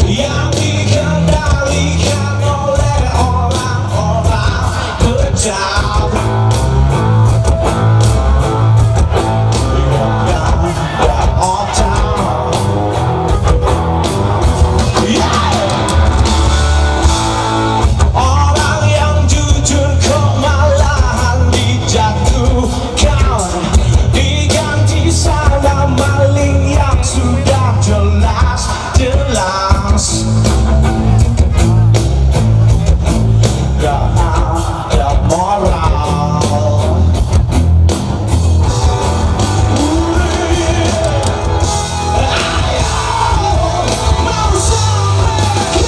yang dikendalikan oleh orang-orang kejam. Orang yang jujur kok malahan dijatuhkan, diganti sama maling yang sudah jelas-jelas. Gak ada moral. Mau sampai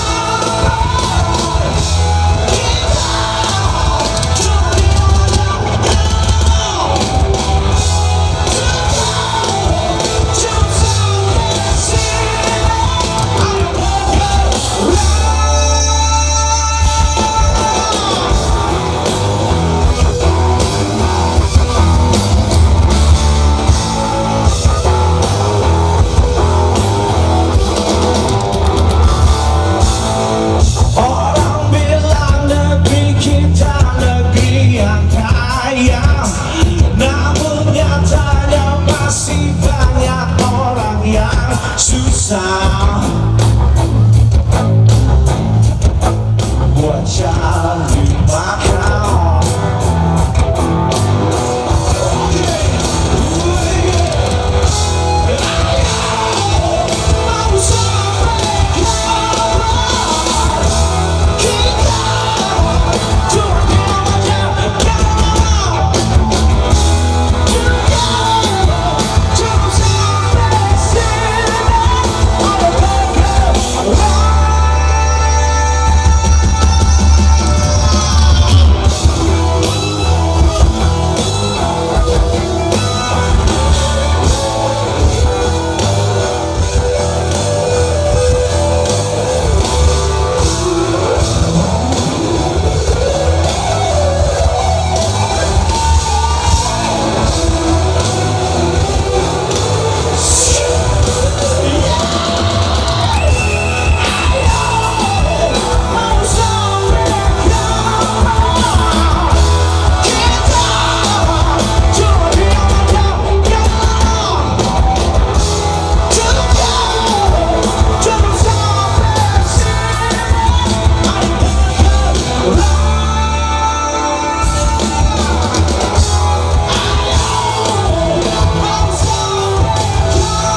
orang bilang negeri kita negeri yang kaya, namun nyatanya masih banyak orang yang susah buat cari makan. Mau sampai kapan kita cuma diam aja? Cuma sampai sini ada bergerak. Mau sampai kapan kita cuma diam aja? Cuma sampai sini ada bergerak. Mau sampai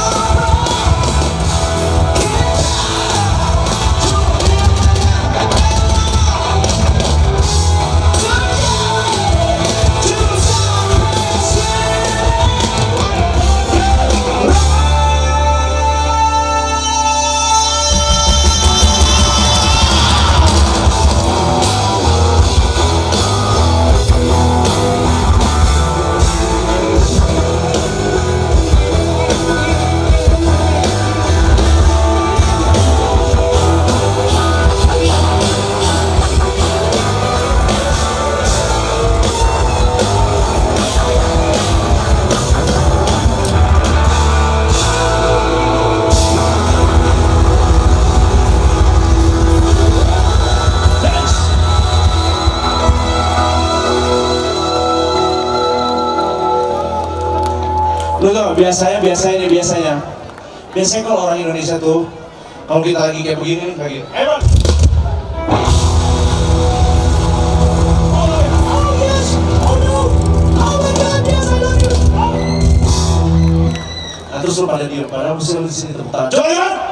lu tau biasanya kalau orang Indonesia tuh kalau kita lagi kayak begini kayak gini, Bang. Oh yes, oh no, oh my God, yes I love you. Nah terus lu pada diem, padahal mesti lu di sini tepuk tangan. Coba lihat.